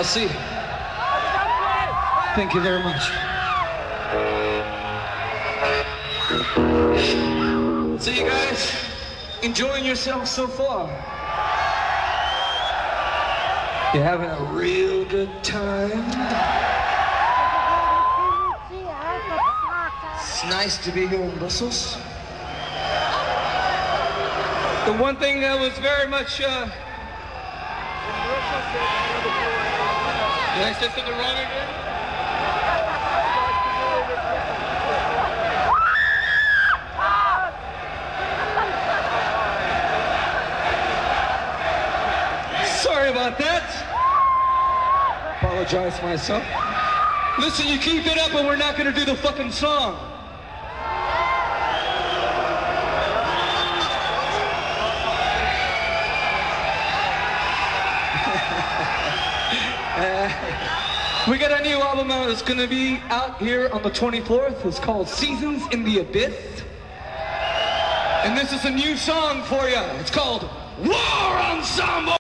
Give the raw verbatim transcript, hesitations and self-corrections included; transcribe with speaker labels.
Speaker 1: I'll see. Thank you very much. So you guys enjoying yourselves so far? You having a real good time? It's nice to be here in Brussels. The one thing that was very much uh, did I say something wrong again? Sorry about that. Apologize myself. Listen, you keep it up and we're not gonna do the fucking song. uh, we got a new album out. It's gonna be out here on the twenty-fourth. It's called Seasons in the Abyss. And this is a new song for you. It's called War Ensemble!